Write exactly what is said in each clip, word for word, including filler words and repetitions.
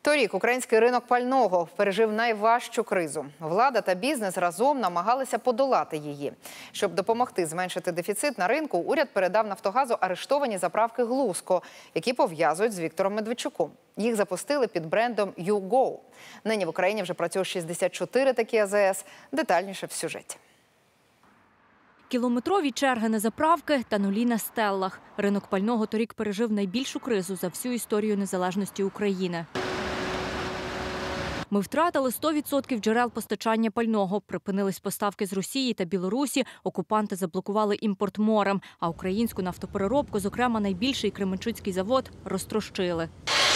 Торік український ринок пального пережив найважчу кризу. Влада та бізнес разом намагалися подолати її. Щоб допомогти зменшити дефіцит на ринку, уряд передав «Нафтогазу» арештовані заправки «Глузко», які пов'язують з Віктором Медведчуком. Їх запустили під брендом «ю-го». Нині в Україні вже працює шістдесят чотири такі а зе ес. Детальніше в сюжеті. Кілометрові черги на заправки та нулі на стеллах. Ринок пального торік пережив найбільшу кризу за всю історію незалежності України. Ми втратили сто відсотків джерел постачання пального. Припинились поставки з Росії та Білорусі, окупанти заблокували імпорт морем, а українську нафтопереробку, зокрема найбільший Кременчуцький завод, розтрощили.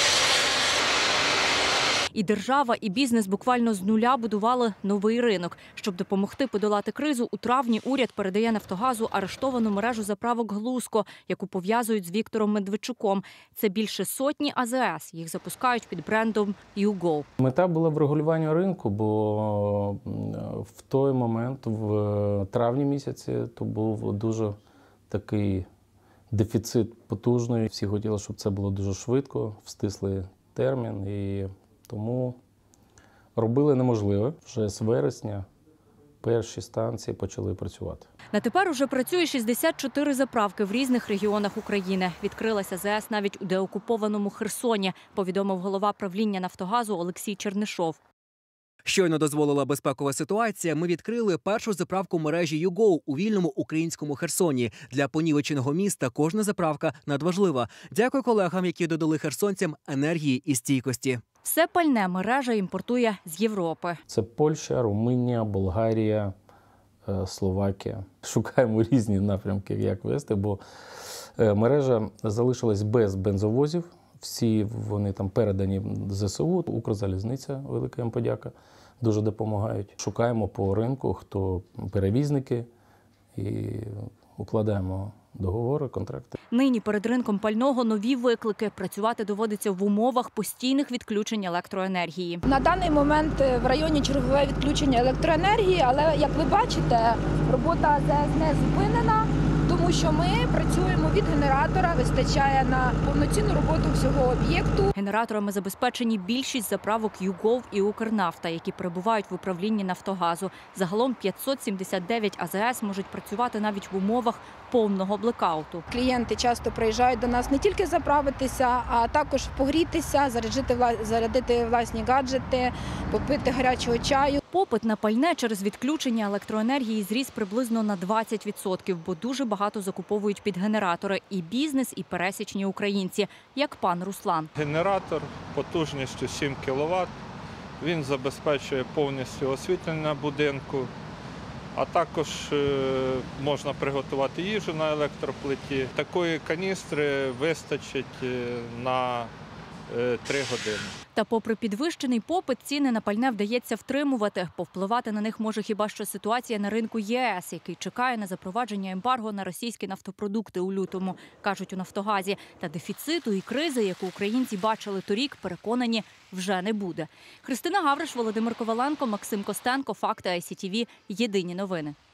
І держава, і бізнес буквально з нуля будували новий ринок. Щоб допомогти подолати кризу, у травні уряд передає «Нафтогазу» арештовану мережу заправок «Глузко», яку пов'язують з Віктором Медведчуком. Це більше сотні а зе ес. Їх запускають під брендом «ю-го». Мета була врегулювання ринку, бо в той момент, в травні місяці, то був дуже такий дефіцит потужний. Всі хотіли, щоб це було дуже швидко, в стислий термін. І тому робили неможливе. Вже з вересня перші станції почали працювати. На тепер уже працює шістдесят чотири заправки в різних регіонах України. Відкрилася а зе ес навіть у деокупованому Херсоні, повідомив голова правління «Нафтогазу» Олексій Чернишов. Щойно дозволила безпекова ситуація, ми відкрили першу заправку мережі «ю-го» у вільному українському Херсоні. Для понівеченого міста кожна заправка надважлива. Дякую колегам, які додали херсонцям енергії і стійкості. Все пальне мережа імпортує з Європи. Це Польща, Румунія, Болгарія, Словакія. Шукаємо різні напрямки, як вести, бо мережа залишилась без бензовозів. Всі вони там передані зе се у, Укрзалізниця, велика їм подяка, дуже допомагають. Шукаємо по ринку, хто перевізники, і укладаємо договори, контракти. Нині перед ринком пального нові виклики. Працювати доводиться в умовах постійних відключень електроенергії. На даний момент в районі чергове відключення електроенергії, але, як ви бачите, робота а зе ес не зупинена, тому що ми працюємо від генератора, вистачає на повноцінну роботу всього об'єкту. Генераторами забезпечені більшість заправок «ю-го» і «Укрнафта», які перебувають в управлінні «Нафтогазу». Загалом п'ятсот сімдесят дев'ять а зе ес можуть працювати навіть в умовах повного блекауту. Клієнти часто приїжджають до нас не тільки заправитися, а також погрітися, зарядити, зарядити власні гаджети, попити гарячого чаю. Попит на пальне через відключення електроенергії зріс приблизно на двадцять відсотків, бо дуже багато закуповують під генератори і бізнес, і пересічні українці, як пан Руслан. Генератор потужністю сім кіловат, він забезпечує повністю освітлення будинку, а також можна приготувати їжу на електроплиті. Такої каністри вистачить на три години. Та попри підвищений попит, ціни на пальне вдається втримувати. Повпливати на них може хіба що ситуація на ринку є ес, який чекає на запровадження ембарго на російські нафтопродукти у лютому, кажуть у «Нафтогазі». Та дефіциту і кризи, яку українці бачили торік, переконані, вже не буде. Христина Гавриш, Володимир Коваленко, Максим Костенко, Факти ай сі ті ві. Єдині новини.